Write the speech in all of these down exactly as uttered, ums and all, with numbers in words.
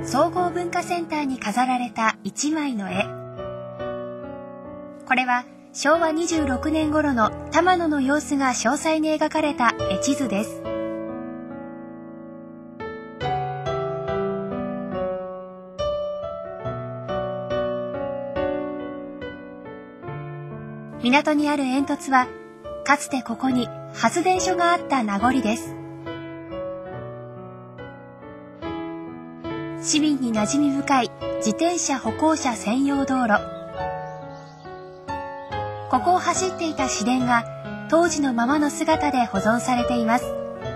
総合文化センターに飾られた一枚の絵。これはしょうわにじゅうろくねん頃の玉野の様子が詳細に描かれた絵地図です。港にある煙突は、かつてここに発電所があった名残です。市民に馴染み深い自転車歩行者専用道路。ここを走っていた市電が当時のままの姿で保存されています。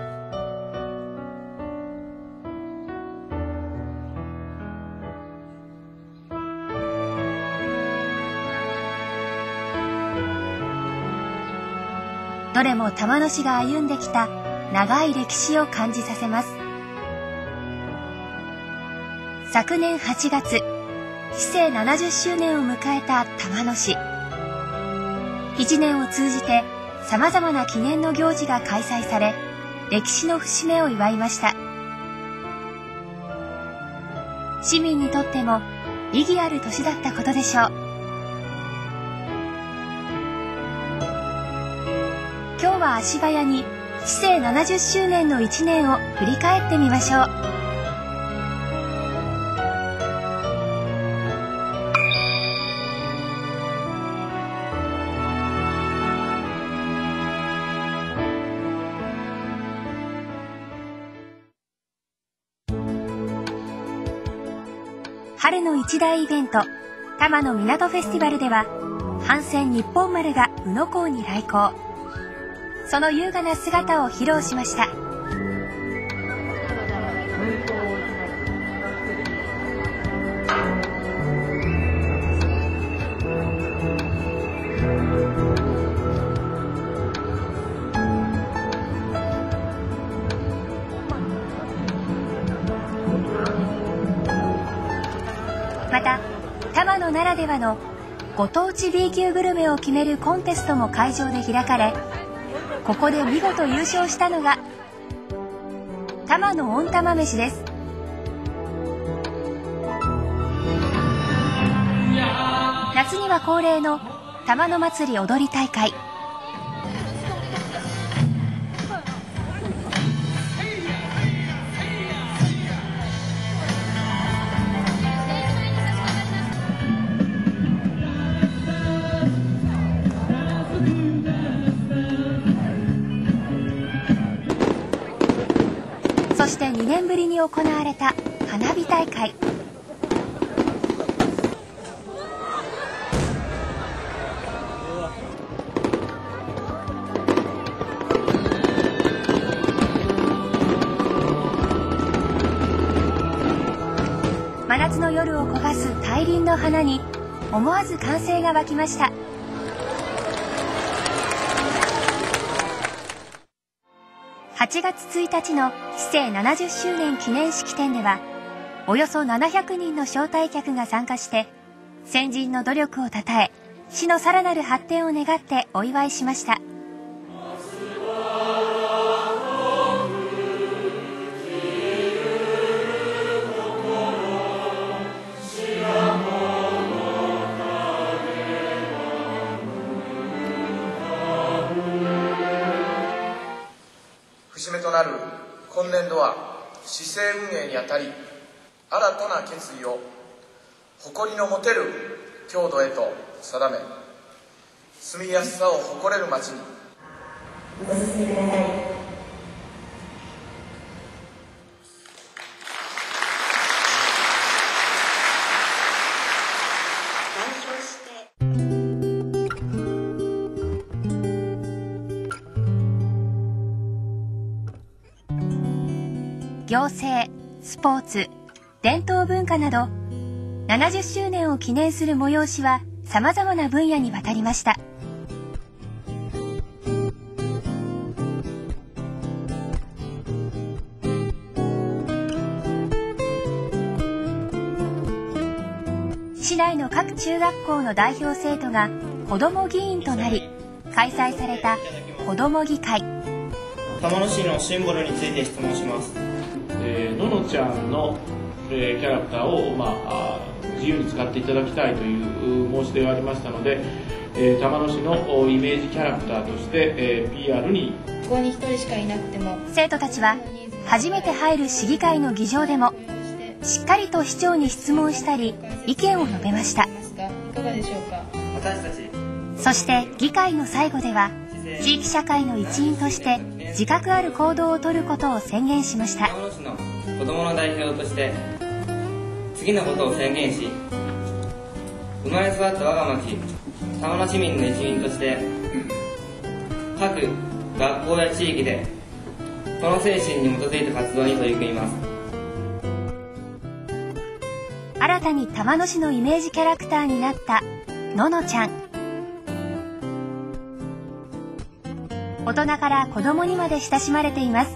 どれも玉野市が歩んできた長い歴史を感じさせます。昨年はちがつ、市政ななじゅっしゅうねんを迎えた玉野市。一年を通じて様々な記念の行事が開催され、歴史の節目を祝いました。市民にとっても意義ある年だったことでしょう。今日は足早に市政ななじゅっしゅうねんのいちねんを振り返ってみましょう。春の一大イベント、玉野港フェスティバルでは、帆船日本丸が宇野港に来航。その優雅な姿を披露しました。また、玉野ならではのご当地 B 級グルメを決めるコンテストも会場で開かれ、ここで見事優勝したのが玉野温玉飯です。夏には恒例の玉野祭り踊り大会。そしてにねんぶりに行われた花火大会。真夏の夜を焦がす大輪の花に思わず歓声が湧きました。はちがつついたちの市政ななじゅっしゅうねん記念式典では、およそななひゃくにんの招待客が参加して、先人の努力をたたえ、市のさらなる発展を願ってお祝いしました。 節目となる今年度は市政運営にあたり、新たな決意を誇りの持てる郷土へと定め、住みやすさを誇れる町にご進みください。 行政、スポーツ、伝統文化などななじゅっしゅうねんを記念する催しは様々な分野にわたりました。市内の各中学校の代表生徒が子ども議員となり開催された子ども議会。 玉野市のシンボルについて質問します。 えー、ののちゃんのえー、キャラクターを、まあ、自由に使っていただきたいという申し出がありましたので、えー、玉野市のイメージキャラクターとして、えー、ピーアール にここにひとりしかいなくても生徒たちは初めて入る市議会の議場でもしっかりと市長に質問したり意見を述べました。 いかがでしょうか。 私たちそして議会の最後では地域社会の一員として自覚ある行動をとることを宣言しました。 玉野市の子どもの代表として次のことを宣言し、生まれ育った我が町玉野市民の一員として各学校や地域でこの精神に基づいた活動に取り組みます。 新たに玉野市のイメージキャラクターになったののちゃん。大人から子供にまで親しまれています。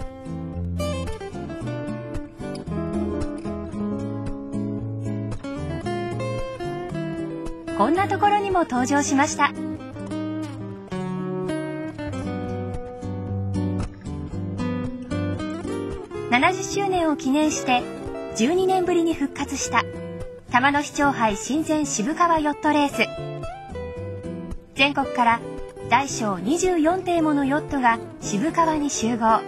こんなところにも登場しました。ななじゅっしゅうねんを記念してじゅうにねんぶりに復活した玉野市長杯親善渋川ヨットレース。全国から大小にじゅうよんていものヨットが渋川に集合。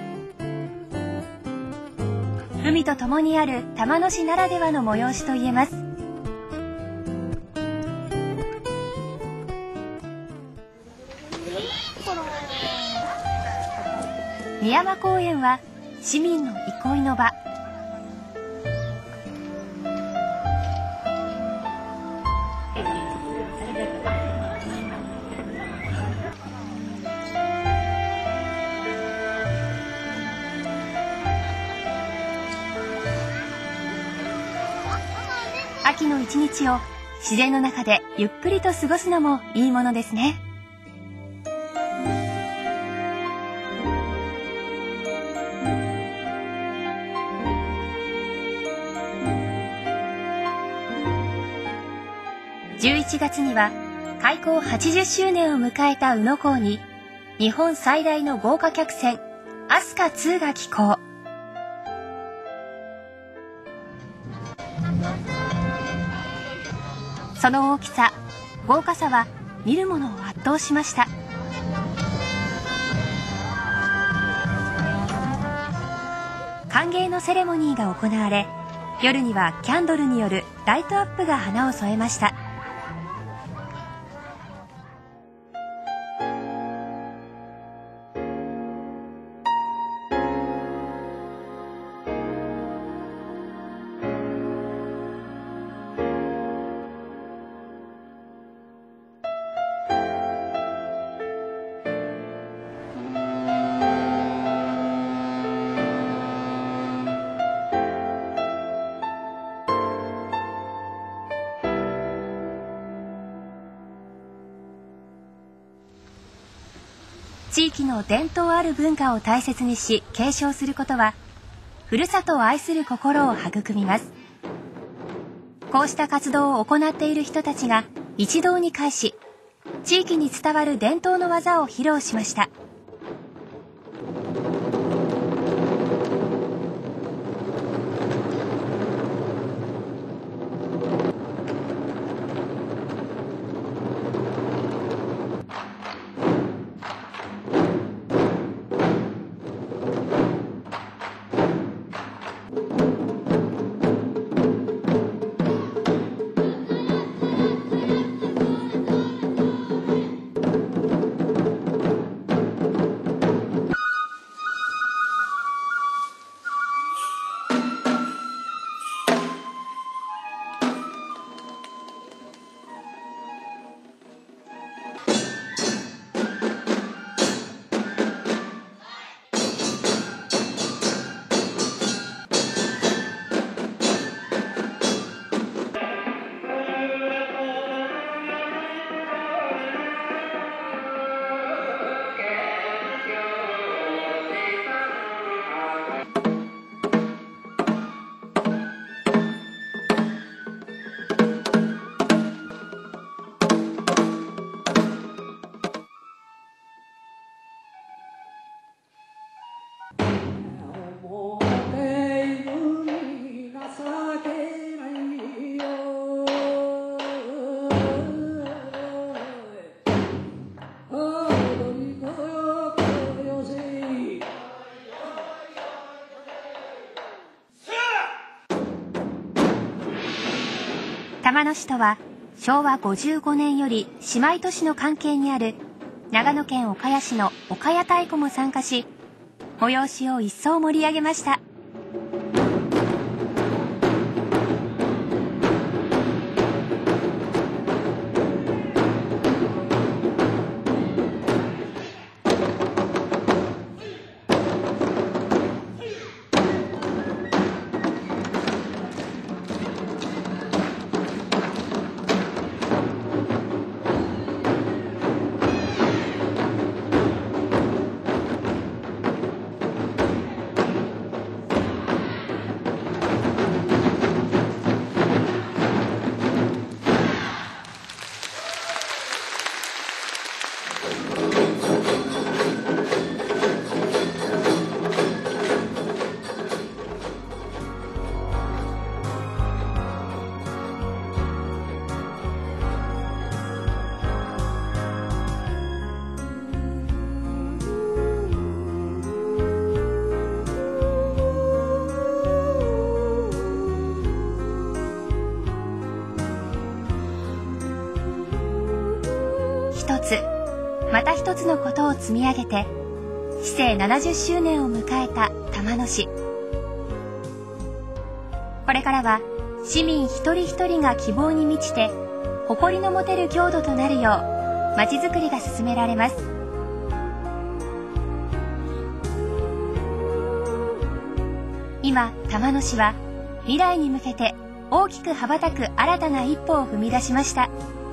海とともにある玉野市ならではの催しといえます。美山公園は市民の憩いの場。秋の一日を自然の中でゆっくりと過ごすのもいいものですね。じゅういちがつには開港はちじゅっしゅうねんを迎えた宇野港に日本最大の豪華客船飛鳥ツーが寄港。その大きさ、豪華さは見る者を圧倒しました。歓迎のセレモニーが行われ、夜にはキャンドルによるライトアップが花を添えました。地域の伝統ある文化を大切にし継承することは、ふるさとを愛する心を育みます。こうした活動を行っている人たちが一堂に会し、地域に伝わる伝統の技を披露しました。 玉野市とはしょうわごじゅうごねんより姉妹都市の関係にある長野県岡谷市の岡谷太鼓も参加し、催しを一層盛り上げました。一つまた一つのことを積み上げて市政ななじゅっしゅうねんを迎えた玉野市。これからは市民一人一人が希望に満ちて誇りの持てる郷土となるようまちづくりが進められます。今玉野市は未来に向けて大きく羽ばたく新たな一歩を踏み出しました。